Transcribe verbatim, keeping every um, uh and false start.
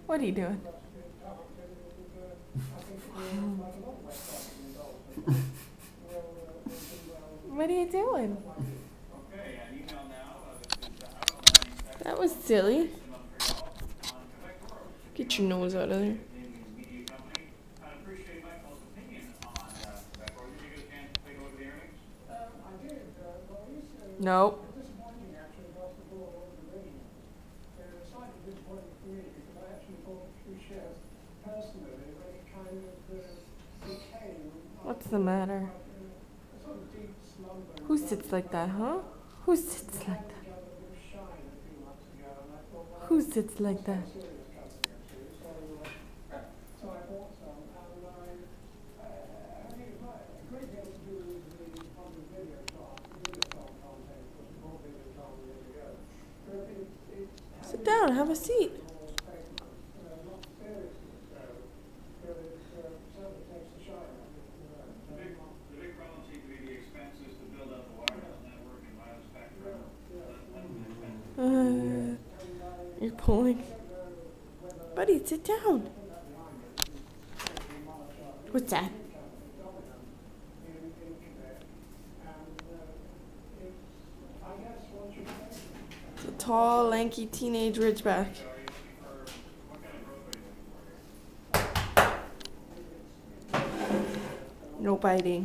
What are you doing? What are you doing? That was silly. Get your nose out of there. Nope. What's the matter? Who sits like that, huh? Who sits like that? Who sits like that? Sit down, have a seat. Uh, you're pulling. Buddy, sit down. What's that? It's a tall, lanky teenage ridgeback. No biting.